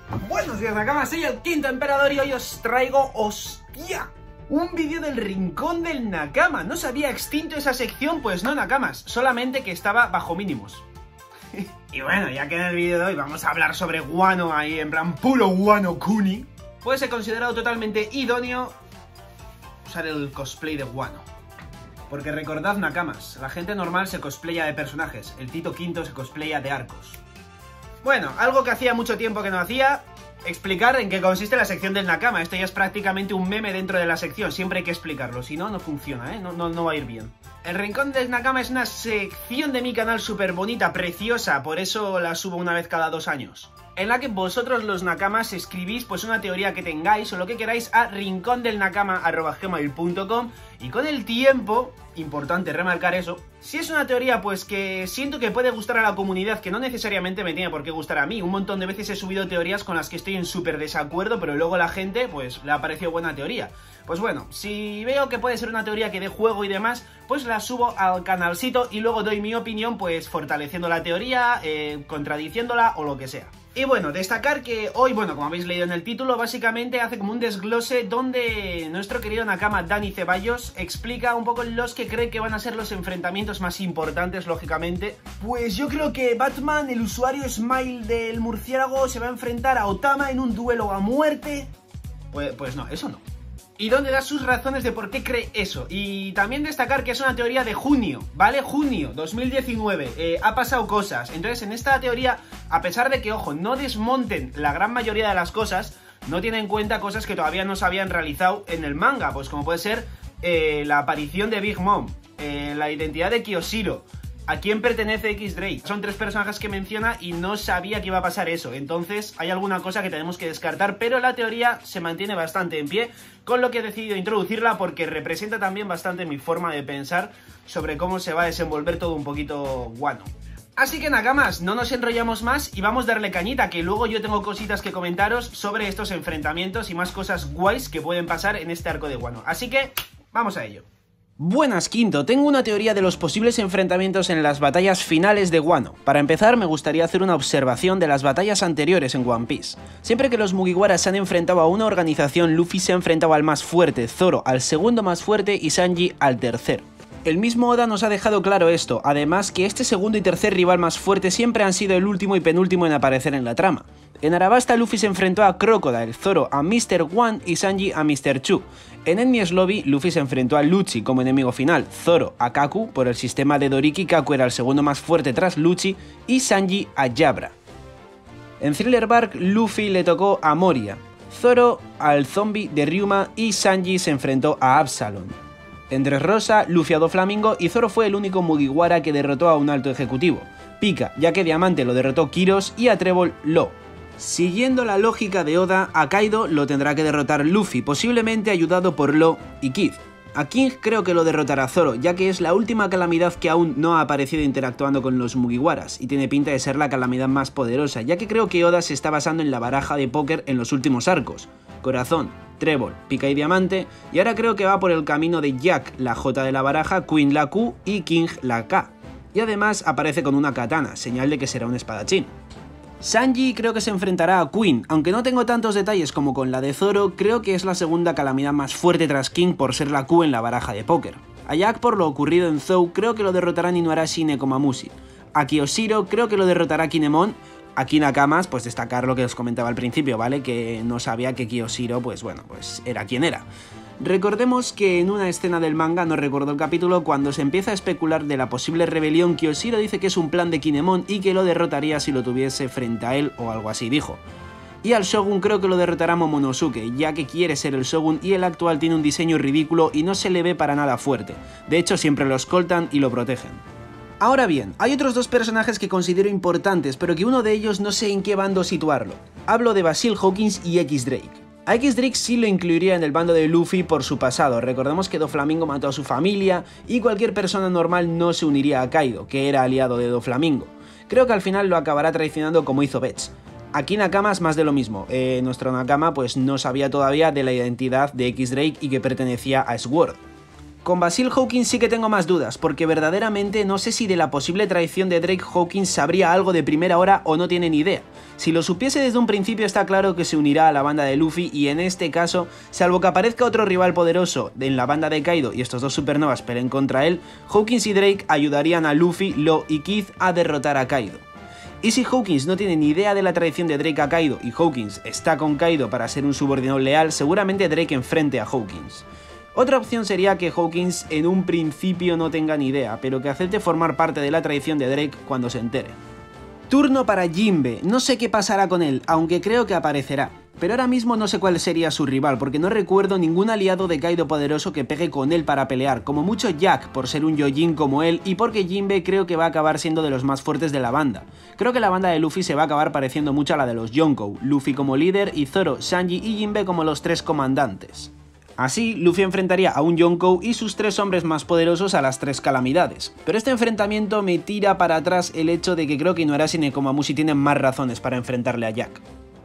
Buenos días, Nakamas, soy el Quinto Emperador y hoy os traigo, ¡hostia!, un vídeo del Rincón del Nakama. ¿No se había extinto esa sección? Pues no, Nakamas, solamente que estaba bajo mínimos. Y bueno, ya que en el vídeo de hoy vamos a hablar sobre Wano ahí, en plan puro Wano Kuni, pues he considerado totalmente idóneo usar el cosplay de Wano. Porque recordad, Nakamas, la gente normal se cosplaya de personajes, el Tito Quinto se cosplaya de arcos. Bueno, algo que hacía mucho tiempo que no hacía, explicar en qué consiste la sección del Nakama. Esto ya es prácticamente un meme dentro de la sección, siempre hay que explicarlo, si no, no funciona, no va a ir bien. El Rincón del Nakama es una sección de mi canal súper bonita, preciosa, por eso la subo una vez cada 2 años. En la que vosotros los Nakamas escribís pues una teoría que tengáis o lo que queráis a rincondelnakama@gmail.com y con el tiempo, importante remarcar eso, si es una teoría pues que siento que puede gustar a la comunidad, que no necesariamente me tiene por qué gustar a mí, un montón de veces he subido teorías con las que estoy en súper desacuerdo, pero luego la gente pues le ha parecido buena teoría. Pues bueno, si veo que puede ser una teoría que dé juego y demás, pues la subo al canalcito y luego doy mi opinión pues fortaleciendo la teoría, contradiciéndola o lo que sea. Y bueno, destacar que hoy, bueno, como habéis leído en el título, básicamente hace como un desglose donde nuestro querido Nakama Dani Ceballos explica un poco los que cree que van a ser los enfrentamientos más importantes, lógicamente. Pues yo creo que Batman, el usuario Smile del murciélago, se va a enfrentar a Otama en un duelo a muerte. Pues no, eso no. Y dónde da sus razones de por qué cree eso. Y también destacar que es una teoría de junio, ¿vale? Junio 2019, ha pasado cosas. Entonces en esta teoría, a pesar de que, ojo, no desmonten la gran mayoría de las cosas, no tiene en cuenta cosas que todavía no se habían realizado en el manga. Pues como puede ser la aparición de Big Mom, la identidad de Kyoshiro, a quién pertenece X-Drake. Son 3 personajes que menciona y no sabía que iba a pasar eso. Entonces hay alguna cosa que tenemos que descartar, pero la teoría se mantiene bastante en pie, con lo que he decidido introducirla porque representa también bastante mi forma de pensar sobre cómo se va a desenvolver todo un poquito Wano. Así que Nakamas, no nos enrollamos más y vamos a darle cañita, que luego yo tengo cositas que comentaros sobre estos enfrentamientos y más cosas guays que pueden pasar en este arco de Wano. Así que, vamos a ello. Buenas, Quinto, tengo una teoría de los posibles enfrentamientos en las batallas finales de Wano. Para empezar, me gustaría hacer una observación de las batallas anteriores en One Piece. Siempre que los Mugiwaras se han enfrentado a una organización, Luffy se ha enfrentado al más fuerte, Zoro al segundo más fuerte y Sanji al tercero. El mismo Oda nos ha dejado claro esto, además que este segundo y tercer rival más fuerte siempre han sido el último y penúltimo en aparecer en la trama. En Arabasta, Luffy se enfrentó a Crocodile, Zoro a Mr. One y Sanji a Mr. Chu. En Enies Lobby, Luffy se enfrentó a Lucci como enemigo final, Zoro a Kaku por el sistema de Doriki. Kaku era el segundo más fuerte tras Lucci y Sanji a Yabra. En Thriller Bark, Luffy le tocó a Moria, Zoro al zombie de Ryuma y Sanji se enfrentó a Absalom. En Dressrosa, Luffy a Doflamingo y Zoro fue el único Mugiwara que derrotó a un alto ejecutivo, Pika, ya que Diamante lo derrotó Kiros y a Trébol Law. Siguiendo la lógica de Oda, a Kaido lo tendrá que derrotar Luffy, posiblemente ayudado por Law y Kid. A King creo que lo derrotará Zoro, ya que es la última calamidad que aún no ha aparecido interactuando con los Mugiwaras, y tiene pinta de ser la calamidad más poderosa, ya que creo que Oda se está basando en la baraja de póker en los últimos arcos. Corazón, Trébol, Pika y Diamante, y ahora creo que va por el camino de Jack, la J de la baraja, Queen la Q y King la K. Y además aparece con una katana, señal de que será un espadachín. Sanji creo que se enfrentará a Queen, aunque no tengo tantos detalles como con la de Zoro, creo que es la segunda calamidad más fuerte tras King por ser la Q en la baraja de póker. A Jack por lo ocurrido en Zou creo que lo derrotará Inuarashi y Nekomamushi. A Kyoshiro creo que lo derrotará Kinemon. Aquí Nakamas, pues destacar lo que os comentaba al principio, ¿vale? Que no sabía que Kyoshiro, pues bueno, pues era quien era. Recordemos que en una escena del manga, no recuerdo el capítulo, cuando se empieza a especular de la posible rebelión, Kyoshiro dice que es un plan de Kinemon y que lo derrotaría si lo tuviese frente a él o algo así dijo. Y al Shogun creo que lo derrotará Momonosuke, ya que quiere ser el Shogun y el actual tiene un diseño ridículo y no se le ve para nada fuerte. De hecho siempre lo escoltan y lo protegen. Ahora bien, hay otros 2 personajes que considero importantes, pero que uno de ellos no sé en qué bando situarlo. Hablo de Basil Hawkins y X-Drake. A X-Drake sí lo incluiría en el bando de Luffy por su pasado. Recordemos que Doflamingo mató a su familia y cualquier persona normal no se uniría a Kaido, que era aliado de Doflamingo. Creo que al final lo acabará traicionando como hizo Vets. Aquí Nakama es más de lo mismo. Nuestro Nakama pues no sabía todavía de la identidad de X-Drake y que pertenecía a Sword. Con Basil Hawkins sí que tengo más dudas, porque verdaderamente no sé si de la posible traición de Drake Hawkins sabría algo de primera hora o no tiene ni idea. Si lo supiese desde un principio está claro que se unirá a la banda de Luffy y en este caso, salvo que aparezca otro rival poderoso en la banda de Kaido y estos dos supernovas peleen contra él, Hawkins y Drake ayudarían a Luffy, Law y Kid a derrotar a Kaido. Y si Hawkins no tiene ni idea de la traición de Drake a Kaido y Hawkins está con Kaido para ser un subordinado leal, seguramente Drake enfrente a Hawkins. Otra opción sería que Hawkins en un principio no tenga ni idea, pero que acepte formar parte de la traición de Drake cuando se entere. Turno para Jinbe, no sé qué pasará con él, aunque creo que aparecerá. Pero ahora mismo no sé cuál sería su rival, porque no recuerdo ningún aliado de Kaido poderoso que pegue con él para pelear, como mucho Jack, por ser un Yojin como él, y porque Jinbe creo que va a acabar siendo de los más fuertes de la banda. Creo que la banda de Luffy se va a acabar pareciendo mucho a la de los Yonkou, Luffy como líder y Zoro, Sanji y Jinbe como los tres comandantes. Así, Luffy enfrentaría a un Yonkou y sus tres hombres más poderosos a las tres calamidades. Pero este enfrentamiento me tira para atrás el hecho de que creo que Inuarashi y Nekomamushi tienen más razones para enfrentarle a Jack.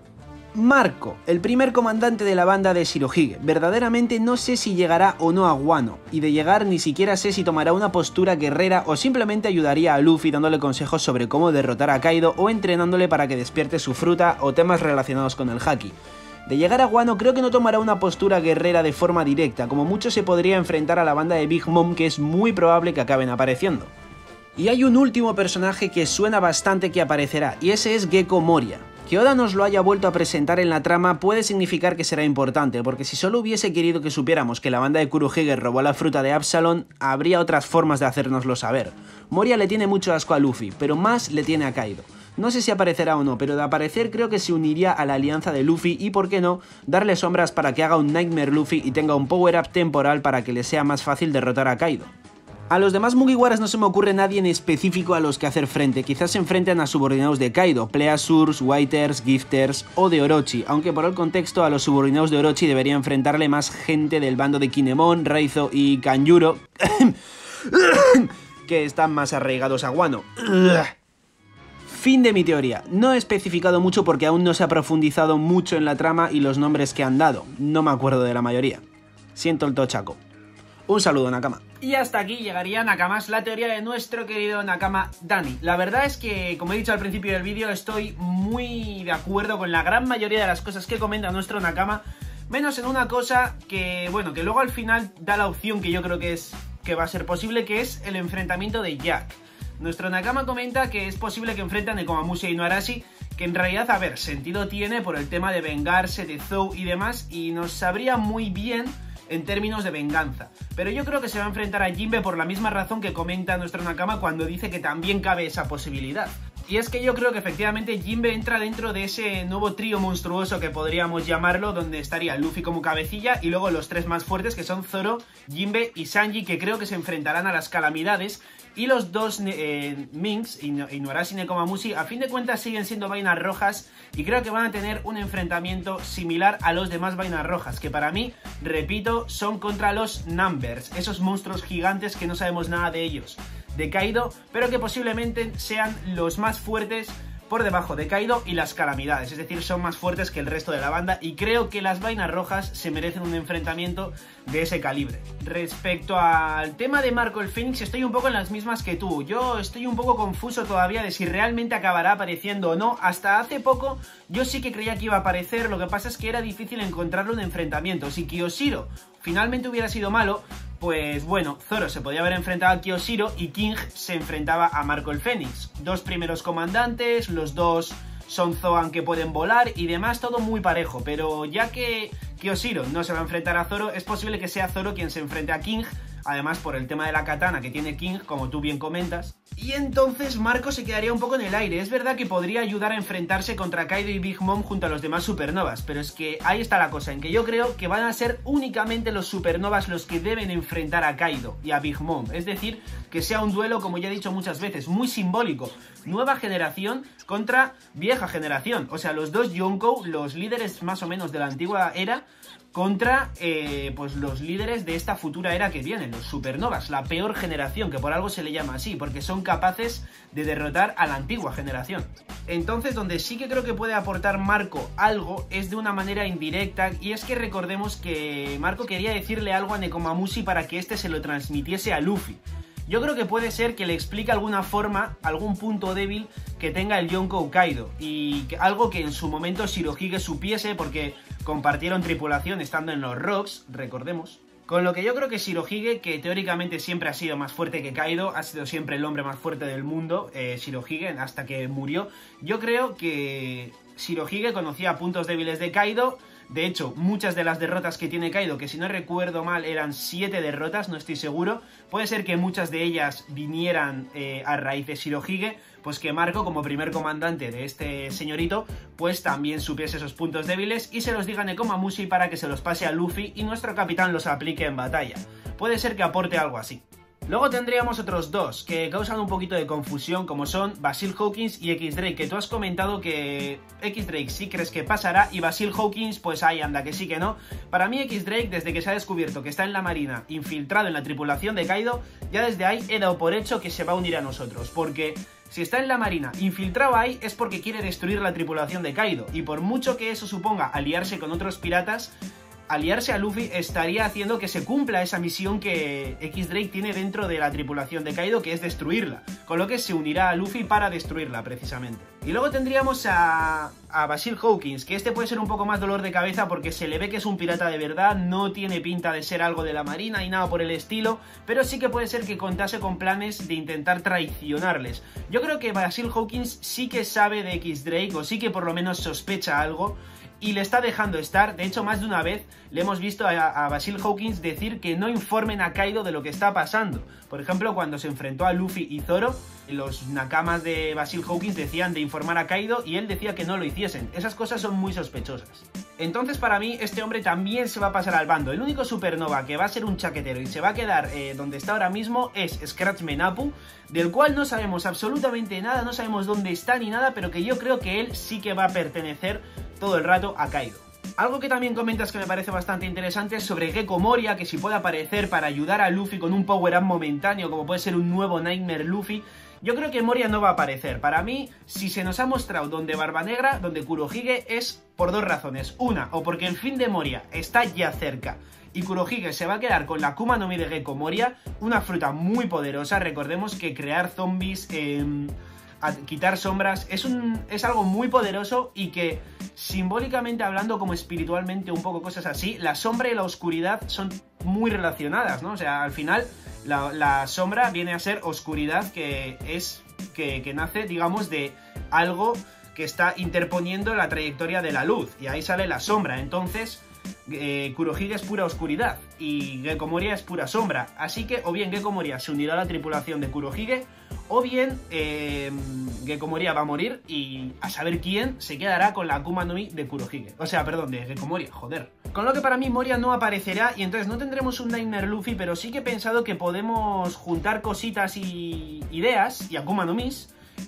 Marco, el primer comandante de la banda de Shirohige. Verdaderamente no sé si llegará o no a Wano, y de llegar ni siquiera sé si tomará una postura guerrera o simplemente ayudaría a Luffy dándole consejos sobre cómo derrotar a Kaido o entrenándole para que despierte su fruta o temas relacionados con el Haki. De llegar a Wano creo que no tomará una postura guerrera de forma directa, como mucho se podría enfrentar a la banda de Big Mom, que es muy probable que acaben apareciendo. Y hay un último personaje que suena bastante que aparecerá, y ese es Gecko Moria. Que Oda nos lo haya vuelto a presentar en la trama puede significar que será importante, porque si solo hubiese querido que supiéramos que la banda de Kurohige robó la fruta de Absalom, habría otras formas de hacérnoslo saber. Moria le tiene mucho asco a Luffy, pero más le tiene a Kaido. No sé si aparecerá o no, pero de aparecer creo que se uniría a la alianza de Luffy y, por qué no, darle sombras para que haga un Nightmare Luffy y tenga un power-up temporal para que le sea más fácil derrotar a Kaido. A los demás Mugiwaras no se me ocurre nadie en específico a los que hacer frente, quizás se enfrenten a subordinados de Kaido, Pleasures, Whiters, Gifters o de Orochi, aunque por el contexto a los subordinados de Orochi debería enfrentarle más gente del bando de Kinemon, Raizo y Kanjuro, que están más arraigados a Wano. Fin de mi teoría. No he especificado mucho porque aún no se ha profundizado mucho en la trama y los nombres que han dado. No me acuerdo de la mayoría. Siento el tochaco. Un saludo, Nakama. Y hasta aquí llegaría, Nakamas, la teoría de nuestro querido Nakama Dani. La verdad es que, como he dicho al principio del vídeo, estoy muy de acuerdo con la gran mayoría de las cosas que comenta nuestro Nakama, menos en una cosa que, bueno, que luego al final da la opción que yo creo que va a ser posible, que es el enfrentamiento de Jack. Nuestro Nakama comenta que es posible que enfrenten a Nekomamushi e Inuarashi, que en realidad, a ver, sentido tiene por el tema de vengarse de Zou y demás, y nos sabría muy bien en términos de venganza. Pero yo creo que se va a enfrentar a Jinbe por la misma razón que comenta nuestro Nakama cuando dice que también cabe esa posibilidad. Y es que yo creo que efectivamente Jinbe entra dentro de ese nuevo trío monstruoso que podríamos llamarlo, donde estaría Luffy como cabecilla y luego los tres más fuertes que son Zoro, Jinbe y Sanji, que creo que se enfrentarán a las calamidades. Y los dos Minks, Inuarashi y Nekomamushi, a fin de cuentas siguen siendo vainas rojas y creo que van a tener un enfrentamiento similar a los demás vainas rojas, que para mí, repito, son contra los Numbers, esos monstruos gigantes que no sabemos nada de ellos, de Kaido, pero que posiblemente sean los más fuertes por debajo de Kaido y las calamidades, es decir, son más fuertes que el resto de la banda y creo que las vainas rojas se merecen un enfrentamiento de ese calibre. Respecto al tema de Marco el Fénix, estoy un poco en las mismas que tú. Yo estoy un poco confuso todavía de si realmente acabará apareciendo o no. Hasta hace poco yo sí que creía que iba a aparecer, lo que pasa es que era difícil encontrarle un enfrentamiento. Si Kyoshiro finalmente hubiera sido malo, pues bueno, Zoro se podía haber enfrentado a Kyoshiro y King se enfrentaba a Marco el Fénix. Dos primeros comandantes, los dos son Zoan que pueden volar y demás, todo muy parejo. Pero ya que Kyoshiro no se va a enfrentar a Zoro, es posible que sea Zoro quien se enfrente a King. Además por el tema de la katana que tiene King, como tú bien comentas. Y entonces Marco se quedaría un poco en el aire. Es verdad que podría ayudar a enfrentarse contra Kaido y Big Mom junto a los demás supernovas, pero es que ahí está la cosa, en que yo creo que van a ser únicamente los supernovas los que deben enfrentar a Kaido y a Big Mom. Es decir, que sea un duelo, como ya he dicho muchas veces, muy simbólico. Nueva generación contra vieja generación. O sea, los dos Yonkou, los líderes más o menos de la antigua era, contra pues los líderes de esta futura era que viene, los supernovas, la peor generación, que por algo se le llama así, porque son son capaces de derrotar a la antigua generación. Entonces, donde sí que creo que puede aportar Marco algo es de una manera indirecta, y es que recordemos que Marco quería decirle algo a Nekomamushi para que este se lo transmitiese a Luffy. Yo creo que puede ser que le explique alguna forma, algún punto débil que tenga el Yonkou Kaido, y algo que en su momento Shirohige supiese porque compartieron tripulación estando en los Rocks, recordemos. Con lo que yo creo que Shirohige, que teóricamente siempre ha sido más fuerte que Kaido, ha sido siempre el hombre más fuerte del mundo, Shirohige, hasta que murió. Yo creo que Shirohige conocía puntos débiles de Kaido. De hecho, muchas de las derrotas que tiene Kaido, que si no recuerdo mal eran 7 derrotas, no estoy seguro, puede ser que muchas de ellas vinieran a raíz de Shirohige, pues que Marco, como primer comandante de este señorito, pues también supiese esos puntos débiles y se los diga a Nekomamushi para que se los pase a Luffy y nuestro capitán los aplique en batalla. Puede ser que aporte algo así. Luego tendríamos otros dos que causan un poquito de confusión, como son Basil Hawkins y X-Drake, que tú has comentado que X-Drake sí crees que pasará y Basil Hawkins pues ahí anda, que sí que no. Para mí X-Drake, desde que se ha descubierto que está en la marina, infiltrado en la tripulación de Kaido, ya desde ahí he dado por hecho que se va a unir a nosotros, porque si está en la marina infiltrado ahí es porque quiere destruir la tripulación de Kaido, y por mucho que eso suponga aliarse con otros piratas, aliarse a Luffy estaría haciendo que se cumpla esa misión que X-Drake tiene dentro de la tripulación de Kaido, que es destruirla, con lo que se unirá a Luffy para destruirla precisamente. Y luego tendríamos a Basil Hawkins, que este puede ser un poco más dolor de cabeza porque se le ve que es un pirata de verdad, no tiene pinta de ser algo de la marina ni nada por el estilo, pero sí que puede ser que contase con planes de intentar traicionarles. Yo creo que Basil Hawkins sí que sabe de X-Drake, o sí que por lo menos sospecha algo, y le está dejando estar. De hecho, más de una vez le hemos visto a Basil Hawkins decir que no informen a Kaido de lo que está pasando. Por ejemplo, cuando se enfrentó a Luffy y Zoro, los nakamas de Basil Hawkins decían de informar a Kaido y él decía que no lo hiciesen. Esas cosas son muy sospechosas. Entonces, para mí, este hombre también se va a pasar al bando. El único supernova que va a ser un chaquetero y se va a quedar donde está ahora mismo es Scratchman Appu, del cual no sabemos absolutamente nada, no sabemos dónde está ni nada, pero que yo creo que él sí que va a pertenecer todo el rato a Kaido. Algo que también comentas que me parece bastante interesante es sobre Gecko Moria, que si puede aparecer para ayudar a Luffy con un power-up momentáneo, como puede ser un nuevo Nightmare Luffy. Yo creo que Moria no va a aparecer. Para mí, si se nos ha mostrado donde Barba Negra, donde Kurohige, es por dos razones. Una, o porque el fin de Moria está ya cerca y Kurohige se va a quedar con la Akuma no Mi de Gecko Moria, una fruta muy poderosa. Recordemos que crear zombies, quitar sombras, es algo muy poderoso y que simbólicamente hablando, como espiritualmente un poco cosas así, la sombra y la oscuridad son muy relacionadas, ¿no? O sea, al final la sombra viene a ser oscuridad, que nace, digamos, de algo que está interponiendo la trayectoria de la luz, y ahí sale la sombra. Entonces Kurohige es pura oscuridad y Gecko Moria es pura sombra, así que o bien Gecko Moria se unirá a la tripulación de Kurohige, o bien Gecko Moria va a morir y a saber quién se quedará con la Akuma no Mi de Kurohige. O sea, perdón, de Gecko Moria, joder. Con lo que para mí Moria no aparecerá y entonces no tendremos un Nightmare Luffy, pero sí que he pensado que podemos juntar cositas y ideas y Akuma no Mis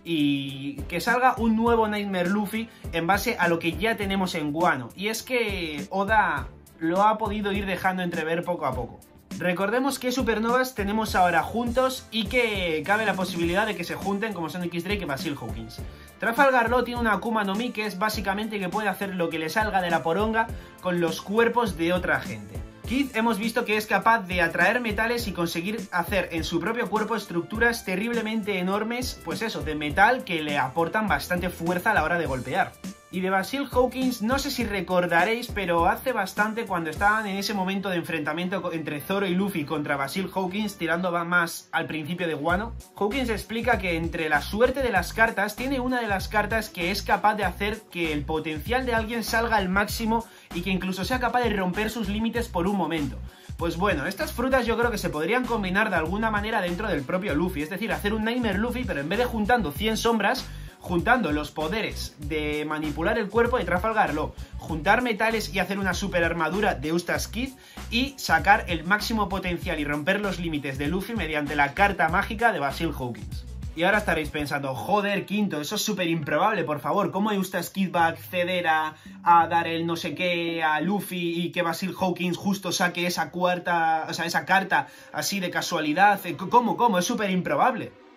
y que salga un nuevo Nightmare Luffy en base a lo que ya tenemos en Wano. Y es que Oda lo ha podido ir dejando entrever poco a poco. Recordemos qué supernovas tenemos ahora juntos y que cabe la posibilidad de que se junten, como son X-Drake y Basil Hawkins. Trafalgar Law tiene una Akuma no Mi que es básicamente que puede hacer lo que le salga de la poronga con los cuerpos de otra gente. Kid hemos visto que es capaz de atraer metales y conseguir hacer en su propio cuerpo estructuras terriblemente enormes, pues eso, de metal, que le aportan bastante fuerza a la hora de golpear. Y de Basil Hawkins, no sé si recordaréis, pero hace bastante, cuando estaban en ese momento de enfrentamiento entre Zoro y Luffy contra Basil Hawkins, tirando más al principio de Wano, Hawkins explica que entre la suerte de las cartas, tiene una de las cartas que es capaz de hacer que el potencial de alguien salga al máximo y que incluso sea capaz de romper sus límites por un momento. Pues bueno, estas frutas yo creo que se podrían combinar de alguna manera dentro del propio Luffy, es decir, hacer un Nightmare Luffy, pero en vez de juntando 100 sombras, juntando los poderes de manipular el cuerpo de Trafalgar Law, juntar metales y hacer una super armadura de Eustace Kid y sacar el máximo potencial y romper los límites de Luffy mediante la carta mágica de Basil Hawkins. Y ahora estaréis pensando, joder, Quinto, eso es súper improbable, por favor, ¿cómo Eustace Kid va a acceder a dar el no sé qué a Luffy y que Basil Hawkins justo saque esa carta así de casualidad? ¿Cómo? Es súper improbable.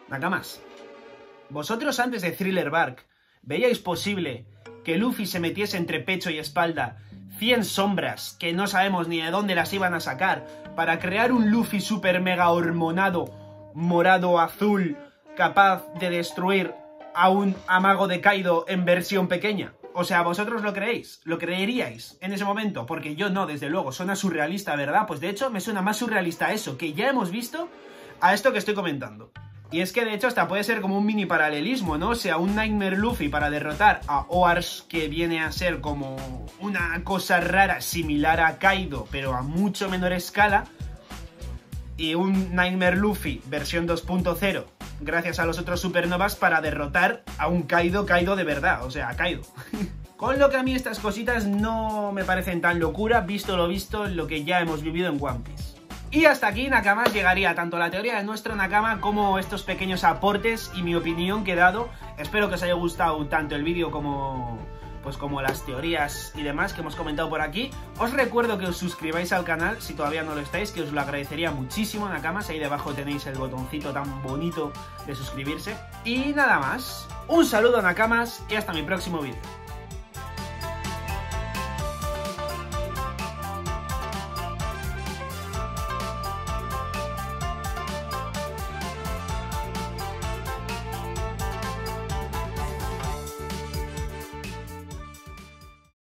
Nakamas, ¿vosotros antes de Thriller Bark veíais posible que Luffy se metiese entre pecho y espalda 100 sombras que no sabemos ni de dónde las iban a sacar para crear un Luffy super mega hormonado, morado, azul, capaz de destruir a un amago de Kaido en versión pequeña? O sea, ¿vosotros lo creéis? ¿Lo creeríais en ese momento? Porque yo no, desde luego. Suena surrealista, ¿verdad? Pues de hecho me suena más surrealista eso que ya hemos visto a esto que estoy comentando. Y es que de hecho hasta puede ser como un mini paralelismo, ¿no? O sea, un Nightmare Luffy para derrotar a Oars, que viene a ser como una cosa rara similar a Kaido, pero a mucho menor escala. Y un Nightmare Luffy versión 2.0, gracias a los otros supernovas, para derrotar a un Kaido de verdad, o sea, a Kaido. Con lo que a mí estas cositas no me parecen tan locura, visto lo visto, lo que ya hemos vivido en One Piece. Y hasta aquí, Nakamas, llegaría tanto la teoría de nuestro Nakama como estos pequeños aportes y mi opinión que he dado. Espero que os haya gustado tanto el vídeo como las teorías y demás que hemos comentado por aquí. Os recuerdo que os suscribáis al canal si todavía no lo estáis, que os lo agradecería muchísimo, Nakamas. Ahí debajo tenéis el botoncito tan bonito de suscribirse. Y nada más, un saludo, Nakamas, y hasta mi próximo vídeo.